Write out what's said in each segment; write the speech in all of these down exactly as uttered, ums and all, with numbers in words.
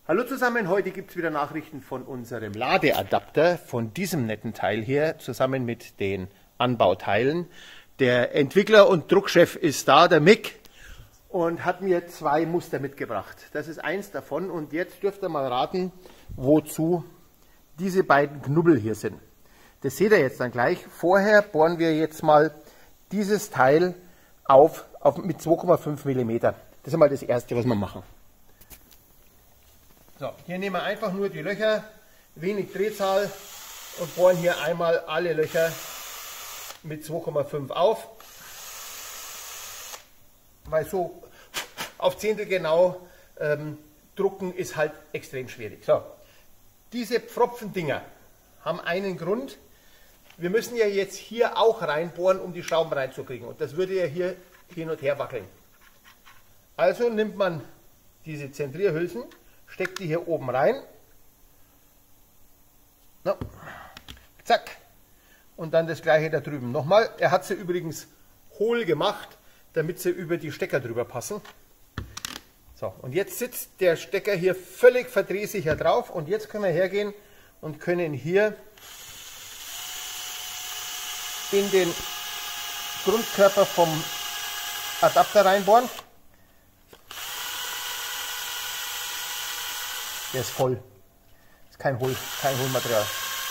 Hallo zusammen, heute gibt es wieder Nachrichten von unserem Ladeadapter, von diesem netten Teil hier, zusammen mit den Anbauteilen. Der Entwickler und Druckchef ist da, der Mick, und hat mir zwei Muster mitgebracht. Das ist eins davon und jetzt dürft ihr mal raten, wozu diese beiden Knubbel hier sind. Das seht ihr jetzt dann gleich. Vorher bohren wir jetzt mal dieses Teil auf, auf mit zwei Komma fünf Millimeter. Das ist mal das Erste, was wir machen. So, hier nehmen wir einfach nur die Löcher, wenig Drehzahl und bohren hier einmal alle Löcher mit zwei Komma fünf auf. Weil so auf Zehntel genau ähm, drucken ist halt extrem schwierig. So, diese Pfropfendinger haben einen Grund. Wir müssen ja jetzt hier auch reinbohren, um die Schrauben reinzukriegen. Und das würde ja hier hin und her wackeln. Also nimmt man diese Zentrierhülsen, steckt die hier oben rein. No. Zack. Und dann das gleiche da drüben. Nochmal, er hat sie übrigens hohl gemacht, damit sie über die Stecker drüber passen. So, und jetzt sitzt der Stecker hier völlig verdrehsicher drauf. Und jetzt können wir hergehen und können hier in den Grundkörper vom Adapter reinbohren. Der ist voll. Ist kein Hohl, kein Hohlmaterial.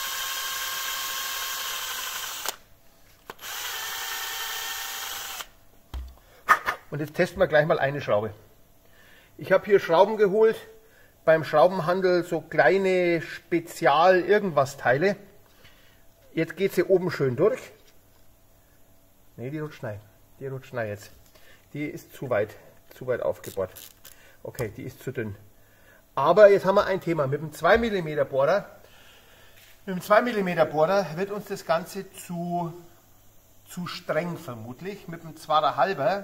Und jetzt testen wir gleich mal eine Schraube. Ich habe hier Schrauben geholt, beim Schraubenhandel so kleine Spezial-Irgendwas-Teile. Jetzt geht sie oben schön durch. Ne, die rutscht rein. Die rutscht rein jetzt. Die ist zu weit, zu weit aufgebohrt. Okay, die ist zu dünn. Aber jetzt haben wir ein Thema. Mit dem zwei Millimeter Bohrer, mit dem zwei Millimeter Bohrer wird uns das Ganze zu, zu streng vermutlich. Mit dem zwei Komma fünf.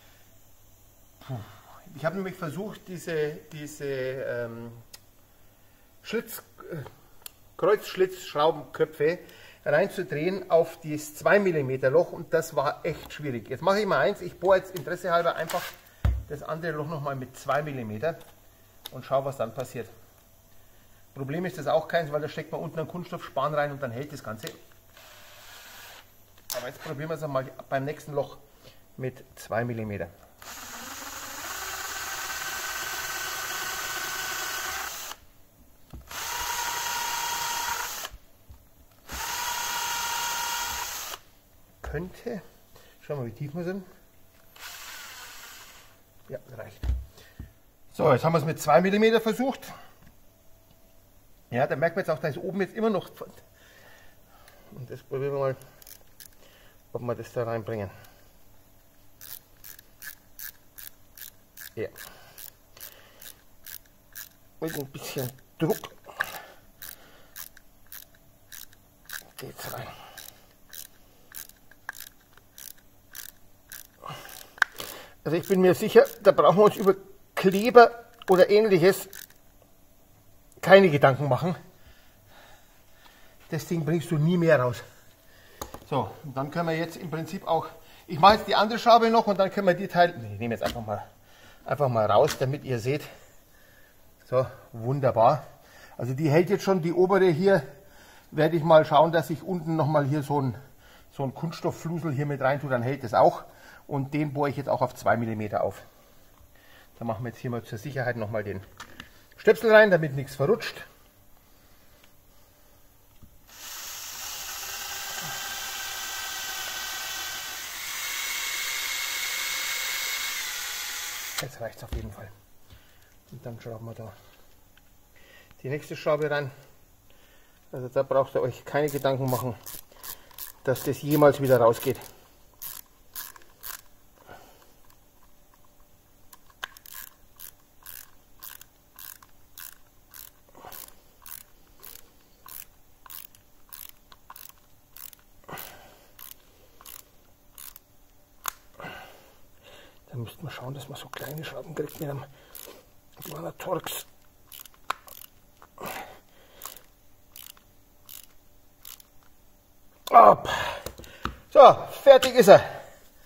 Ich habe nämlich versucht, diese, diese ähm, Schlitz, äh, Kreuzschlitzschraubenköpfe reinzudrehen auf das zwei Millimeter Loch und das war echt schwierig. Jetzt mache ich mal eins, ich bohre jetzt interessehalber einfach das andere Loch nochmal mit zwei Millimeter und schaue, was dann passiert. Problem ist das auch keins, weil da steckt man unten einen Kunststoffspan rein und dann hält das Ganze. Aber jetzt probieren wir es einmal beim nächsten Loch mit zwei Millimeter. Könnte. Schauen wir mal, wie tief wir sind. Ja, reicht. So, jetzt haben wir es mit zwei Millimeter versucht. Ja, da merkt man jetzt auch, da ist oben jetzt immer noch. Und das probieren wir mal, ob wir das da reinbringen. Ja. Mit ein bisschen Druck geht's rein. Also ich bin mir sicher, da brauchen wir uns über Kleber oder ähnliches keine Gedanken machen. Das Ding bringst du nie mehr raus. So, und dann können wir jetzt im Prinzip auch, ich mache jetzt die andere Schraube noch und dann können wir die Teile, ich nehme jetzt einfach mal, einfach mal raus, damit ihr seht. So, wunderbar. Also die hält jetzt schon, die obere hier, werde ich mal schauen, dass ich unten nochmal hier so ein, so ein Kunststoffflusel hier mit rein tue, dann hält das auch. Und den bohre ich jetzt auch auf zwei Millimeter auf. Da machen wir jetzt hier mal zur Sicherheit nochmal den Stöpsel rein, damit nichts verrutscht. Jetzt reicht es auf jeden Fall. Und dann schrauben wir da die nächste Schraube rein. Also da braucht ihr euch keine Gedanken machen, dass das jemals wieder rausgeht. Da müssten wir schauen, dass man so kleine Schrauben kriegt mit einem, mit einer Torx. Ab. So, fertig ist er.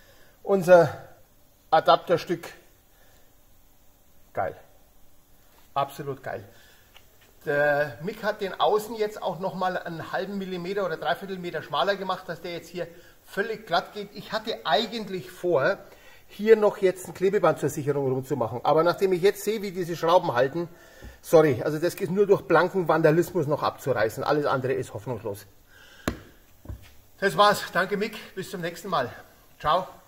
Unser Adapterstück. Geil. Absolut geil. Der Mick hat den Außen jetzt auch nochmal einen halben Millimeter oder dreiviertel Meter schmaler gemacht, dass der jetzt hier völlig glatt geht. Ich hatte eigentlich vor, hier noch jetzt ein Klebeband zur Sicherung rumzumachen. Aber nachdem ich jetzt sehe, wie diese Schrauben halten, sorry, also das ist nur durch blanken Vandalismus noch abzureißen. Alles andere ist hoffnungslos. Das war's. Danke Mick. Bis zum nächsten Mal. Ciao.